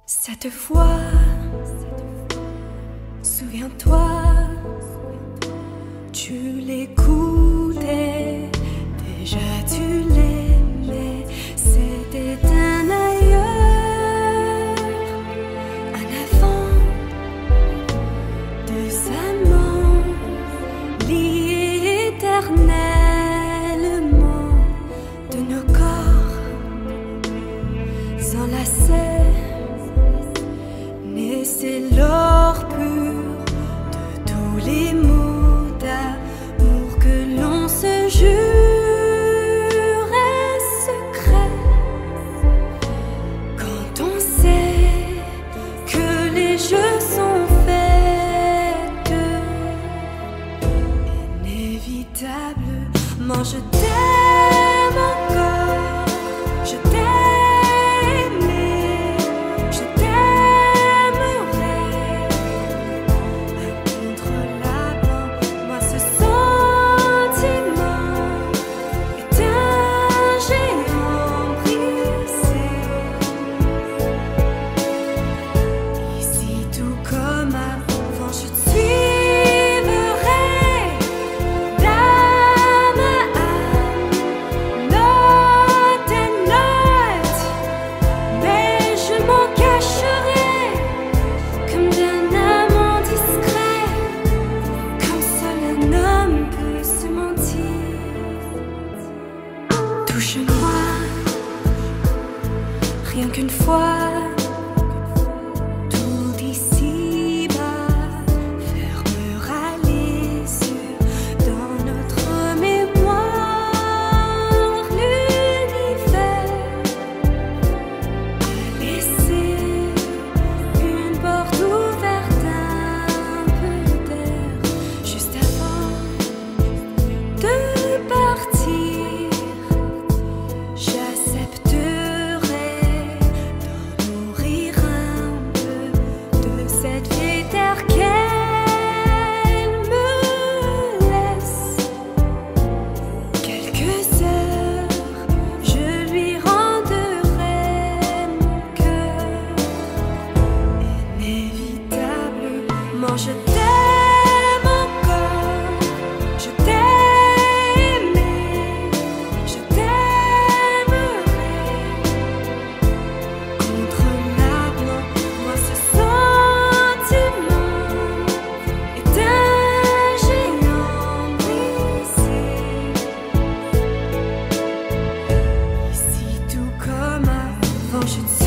Cette fois, souviens-toi, tu l'écoutais, déjà tu l'aimais, c'était un ailleurs, un avant, deux amants, liés éternellement, de nos corps enlacés. Mais c'est l'or pur de tous les mots d'amour que l'on se jure est secret. Quand on sait que les jeux sont faits, inévitablement je t'aime encore, je t'aime. Touche-moi, rien qu'une fois, tout ici-bas fermera les yeux dans notre mémoire. L'univers a laissé une porte ouverte, un peu d'air, juste avant de partir. Je t'aime encore, je t'ai aimé, je t'aimerai. Contre l'avenant, moi ce sentiment est un géant brisé. Ici tout comme avant, je te